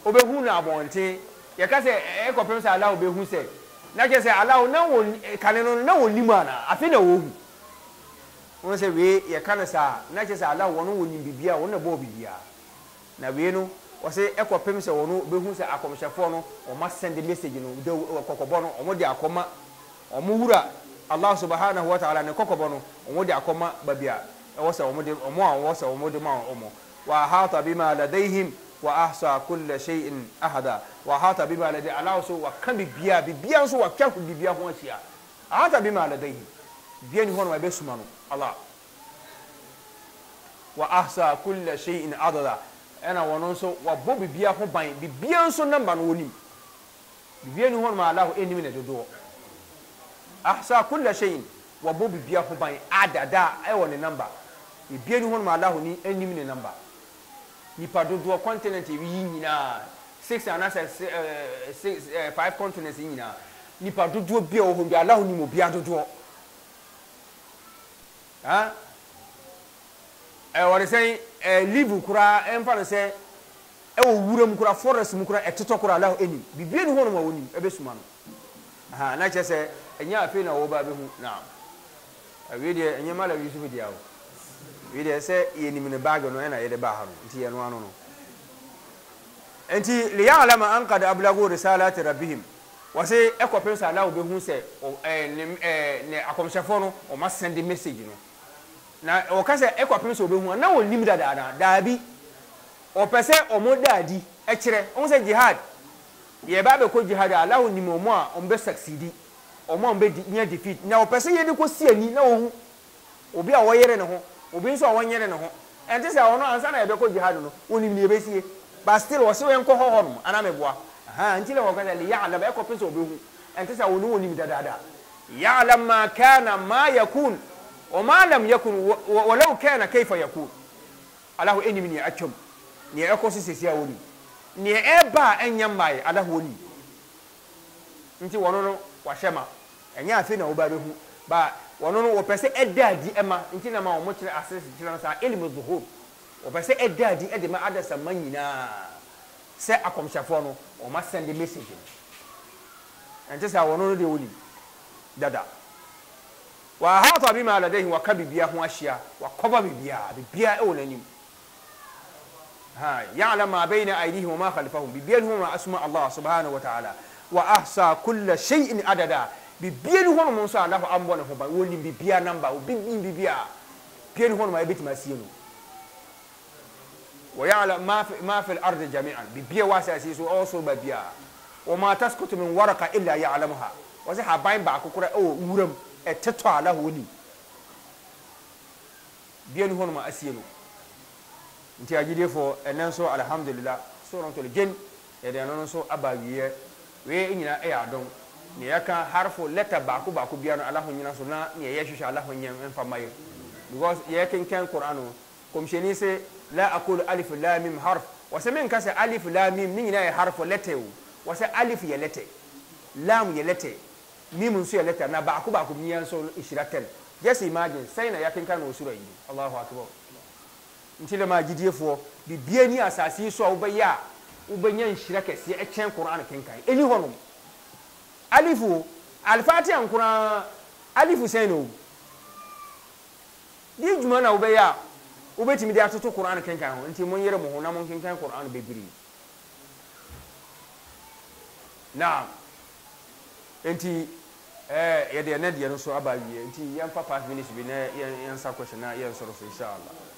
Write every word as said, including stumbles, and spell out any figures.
obehu na abonte ye ka se e kopem se Allah obehu se na je se Allah na wo kane no na wo nimu na afi na wo hu won se we ye ka na sa na je se Allah wo no wo nim bibia wo na bo bibia na we no wo se e kopem se wo no obehu se akomhyefo no o ma send message no de kokobo no o mo de akoma o mo wura Allah subhanahu wa ta'ala ne kokobo no o mo de akoma babia e wo se o mo de o mo a wo se o mo de ma o mo wa hata bima ladayhim wa ahsa kull shay'in ahada wa hata bima ladai Allah so wa kan bibia bibia so wa kan bibia ho ahia hata bima ladayhim bibia ni hono ma besuma no Allah wa ahsa kull shay'in adada ana wono so wa bo bibia ho ban bibia so number no wonim bibia ni hono ma Allah enim ne dodo ahsa kull shay'in wa bo bibia ho ban adada e woni number bibia ni hono ma Allah ni enim ne number nipa dodo continent wi nyina six and six five continents nyina nipa dodo bia wo ho bi Allah ni mo bia dodo ha e wori say e live kura emfa no say e wo wuram kura forest mu kura etoto kura Allah eni bibie ni hono ma woni e besuma no aha na che say enya afi na wo ba be hu na awi de enya mala Yusuf dia wo we dey say ye ni me bag no na ye de ba ha no nti ye no anu no enti li ya'lama an qad ablagu risalati rabbihim wa say e ko pen sa Allah be hu say ne ne akomshafo no o ma send message no na o ka say e ko pen so be hu na won nim da da da bi o pese o mo daadi e kire on say jihad ye ba be ko jihad Allah nim o mo a on be succeed o mo on be nya defeat na o pese ye ni ko si ani na o hu obi a wo yere ne ho obi nso awon yere ne ho ente se awon ansa na ebe ko jihad no onim ne ebesie but still wo se wen ko ho honom ana meboa aha ntile wo ka le ya'lam e ko pese obi hu ente se awon onim dadada ya'lam ma kana ma yakun wa ma lam yakun walau kana kayfa yakun Allah enim ni atwom ni e ko sisi awoni ni e ba enyam mai Allah woni nti wono no wa hema enya afi na wo ba be hu ba wono no wo pese edadi ema nti na ma wo mo kire access kire no sa elimu zuhur wo pese edadi ede ma adasa manyina se akomshafo no o ma send message nti sa wono no de woni dada wa hata bima ladayhi wa kabibia ho ahia wa koba bibia bibia e wonanim ha ya'lam ma bayna aydihim wa ma khalfahum bibia hum asma Allah subhanahu wa ta'ala wa ahsa kull shay'in adada bibia ni hono mo so Allah ambo ne ho ba woni bibia number obi bibia bibia ni hono ma ebiti masie no wa ya'lam ma fi ma fi al-ard jami'an bibia wasasi so also babia wa ma tasqutu min waraqa illa ya'lamuha wa sa haban ba akukura o wuram eteto Allah woni bibia ni hono ma asie no nti agidefo enen so alhamdulillah so ron to le gen e de non so abawiye we nyina e adon ne yaka harfo letter ba ko ba ko bia no Allah nyina so na ne ye hwehwe Allah nyam emfa maye because ye ken ken Qur'an kom sheni se la aqulu alif lam mim harf wa samin ka se alif lam mim nyina e harfo letter wa se alif ye letter lam ye letter mim so ye letter na ba ko ba ko bia so ishiraten just imagine say na yaken kan osura yi Allahu akbar ntile ma gidiefo bibia ni asasi so obeya ubenya nhira kese e chen Qur'an kenkan eni hono alifu al-fatiha nkura alifu seno di juma na ubeya ubetimi di atoto Qur'an kenkan ho nti mon yere mo ho na mon kenkan Qur'an bebiri na enti eh yede na de no so abawie enti yan papa five minutes bi na yan sa question na yan so inshallah